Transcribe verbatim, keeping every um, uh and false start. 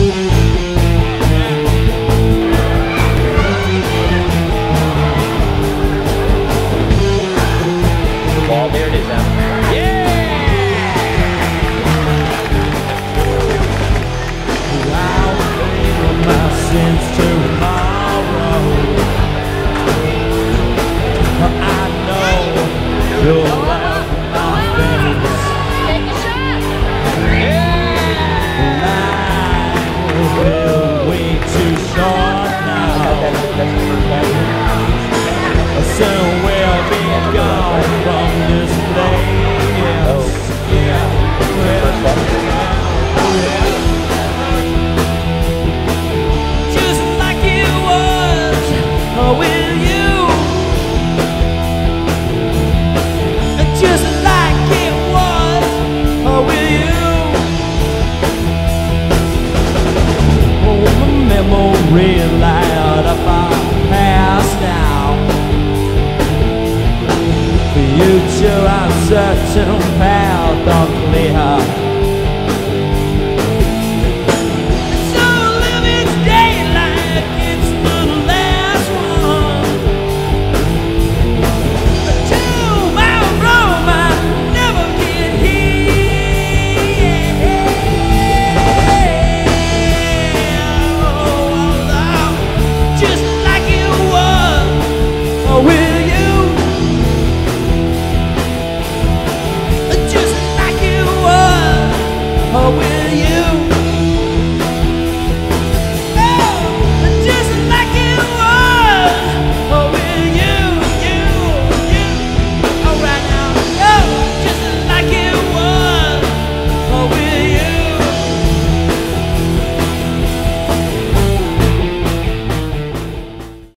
Ball, there it is now. I'll pay my sins tomorrow. I know you'll laugh in my face. Take a shot. Life will way too short now. Soon we'll be gone from this place. Yeah, well, yeah. Just like it was with you. Just like it was with you. Oh, the memory light of our past now. Future uncertain, path unclear. So live each day like it's the last one. Tomorrow might never get here. Oh, just like it was with you. Just like it was with